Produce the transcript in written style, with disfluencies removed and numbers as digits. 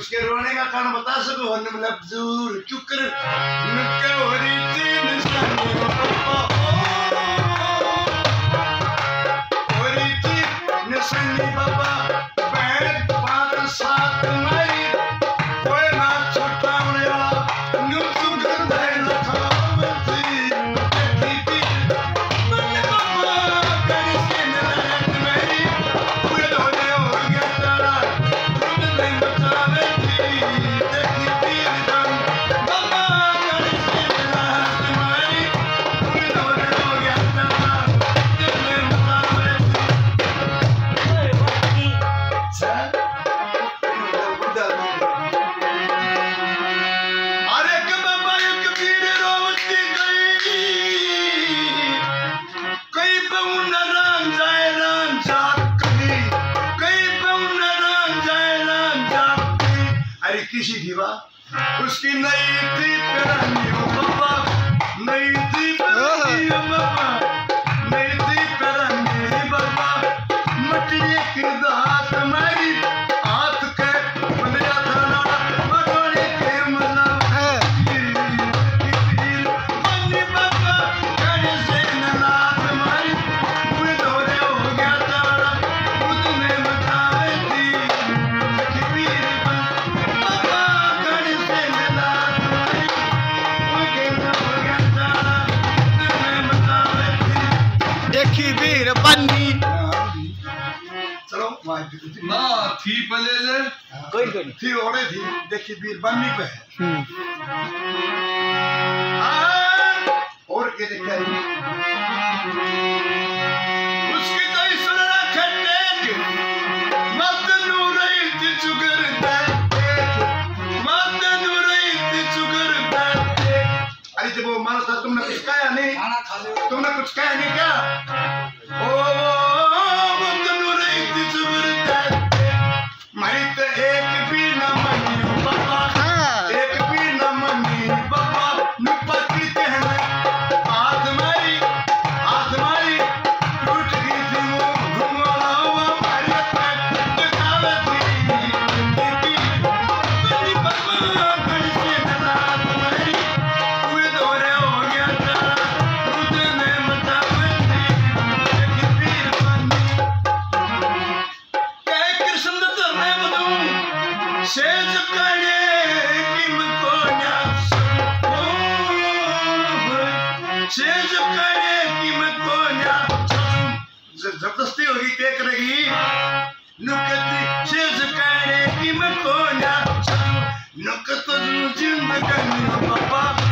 उसके रोने का कारण बता सको मतलब जरूर चुकर नुक्का हो रही थी निशानी पापा हो रही थी निशानी पापा बैठ 5 7 मई कोई ना छोटा वाला नु चुकर दे लखा थी देखी थी मन पापा करी से न मेरी पूरे होने हो गया तारा खुद नहीं बचावे थी देखी थी दम पापा करी से न मेरी पूरे होने हो गया तारा खुद नहीं बचावे थी सर अरे बाबा एक वीर रोवती गई कई पौन राम जाक कई पौन राम जाक अरे किसी की बात उसकी नई थी परानी हो बाबा नई थी परानी हो बाबा नई थी परानी बाबा मटिए की दात मारी हाथ के बंदिया थाना मटोरे के मला मन्नी बाबा करे से नलात मारी पूरे धोरे हो गया तारा खुद में बतावे थी सखी पीर बाबा करे से नलात मारी पूरे हो गया तारा खुद में बतावे थी देखी वीर बन्नी चलो ना थी पले ले कोई थी ओड़े थी देखी वीर बन्नी पे है और के देखा उसकी तो सुनना खट्टे के मत नूरई ती चुगर मत नूरई ती चुगर अरे जब वो मारा था तुमने कुछ कहा नहीं तुमने कुछ कहा नहीं क्या ओ मत नूरई ती चुगर मैं तो एक भी न मनी बाबा एक भी न मनी बाबा नुपति कहने हाथ मारी टूट गई थी वो घुमाला हुआ मारी दिखावे थी बनी बाबा बड़ी से नलात मारी पूरे दौरे हो गया था खुद ने मचावे थी देखी वीर बनी कहे कृष्ण धरने बदू शेज करे कि मको न्यास शेज करे कि मको न्यास जबरदस्ती होगी क्या करेगी नुकती शेज करे कि मको न्यास नुकत जिंदगानी बाबा